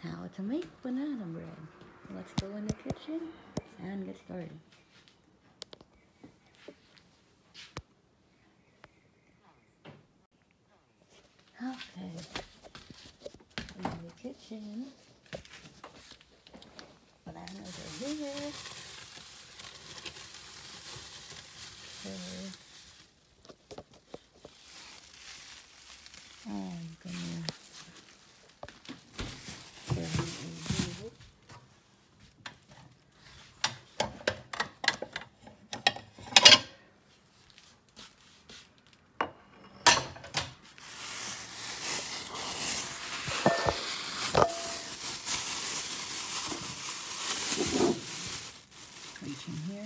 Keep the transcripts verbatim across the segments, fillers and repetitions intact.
How to make banana bread. Let's go in the kitchen and get started. Okay, in the kitchen, bananas are here. Okay. I'm gonna put it in here. Reach in here.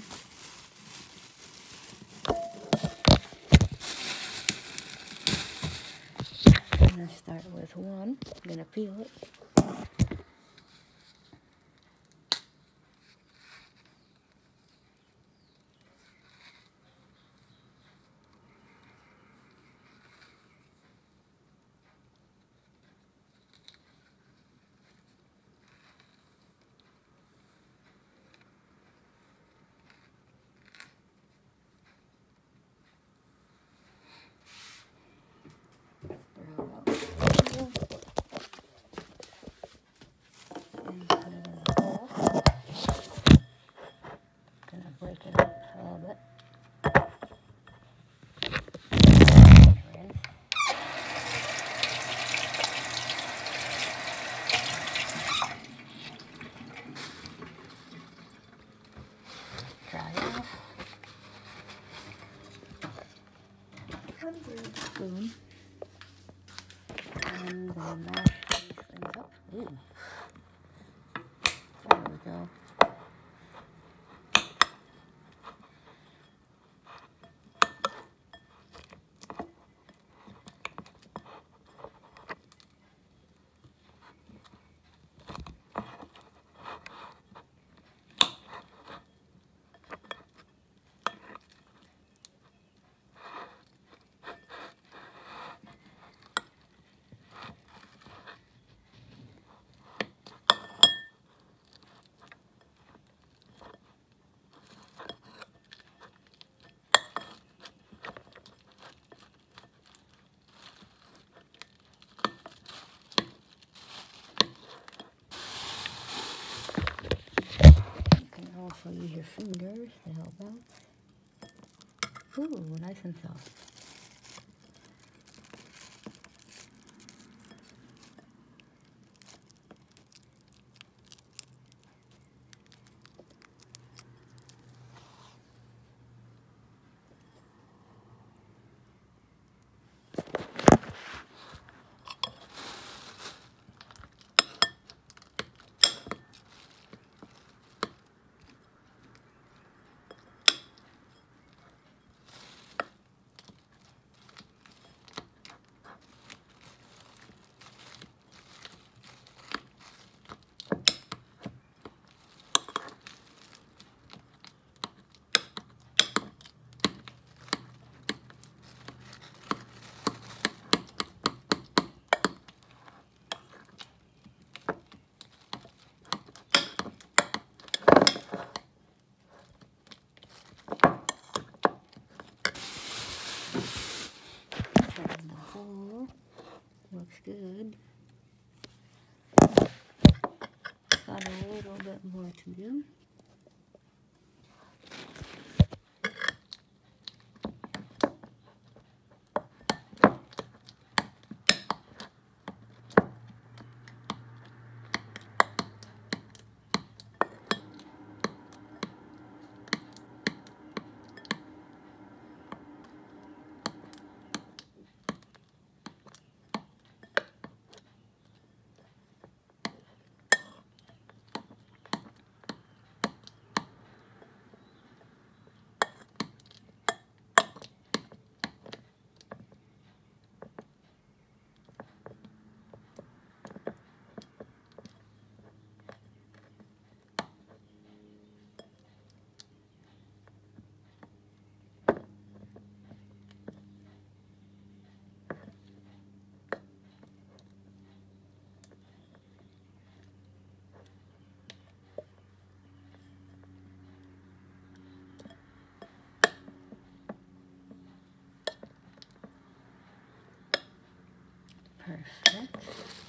I'm gonna start with one. I'm gonna peel it. Break it up a little bit. Dry off. Under the spoon. And then mash these things up. Ooh. There we go. Also use your fingers to help out. Ooh, nice and soft. Looks good. Got a little bit more to do. Perfect.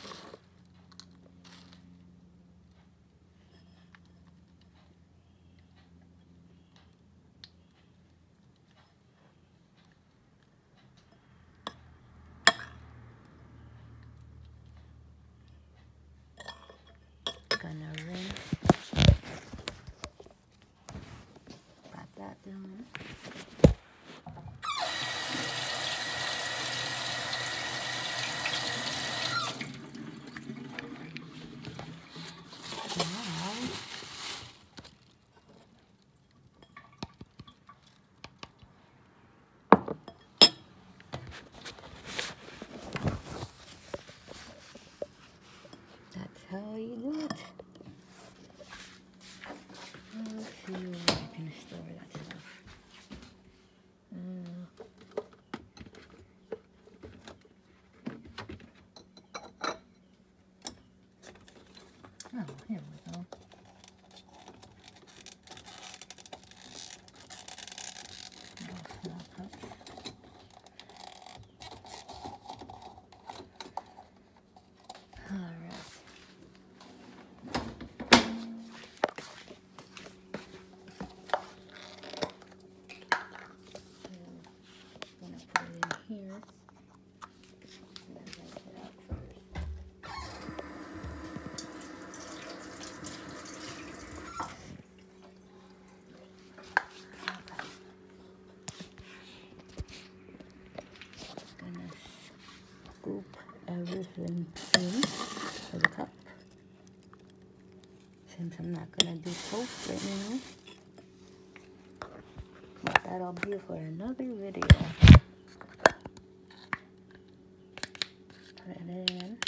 Gonna rinse. Pat that down. That's how you do it. Let's see where I can store that stuff. Uh, oh, here we go. Scoop everything in for the cup. Since I'm not gonna do toast right now, but that'll be for another video. Put it in.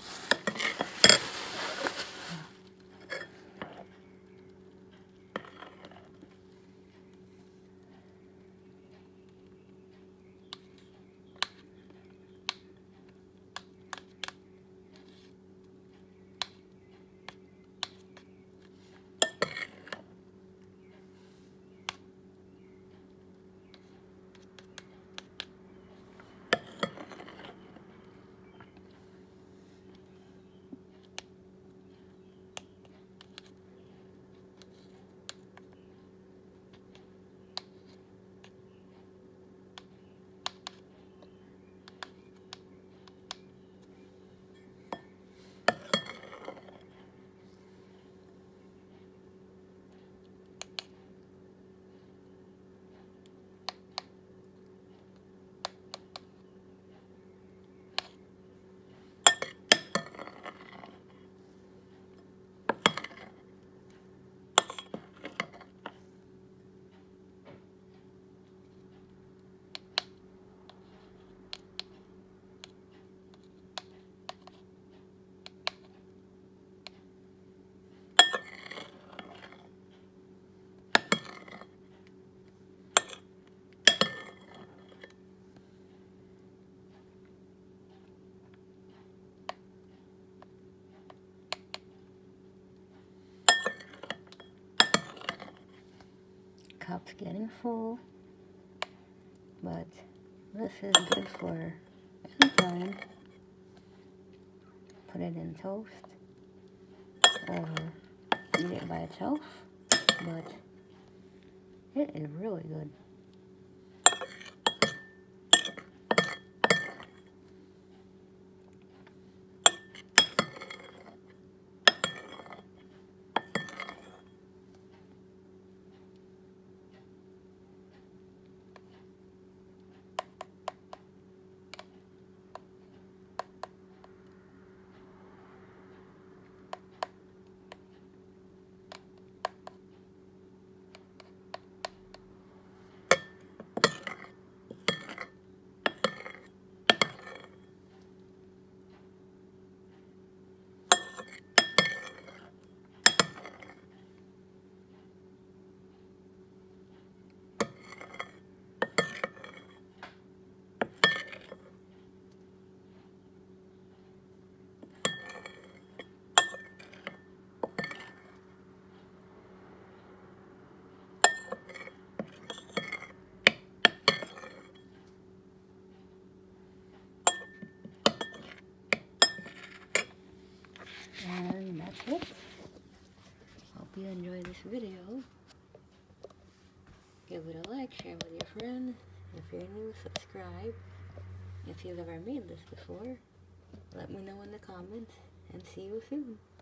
Cup's getting full, but this is good for any time. Put it in toast or eat it by itself, but it is really good. you enjoyed this video, give it a like, share with your friends. If you're new, subscribe. If you've ever made this before, let me know in the comments, and see you soon.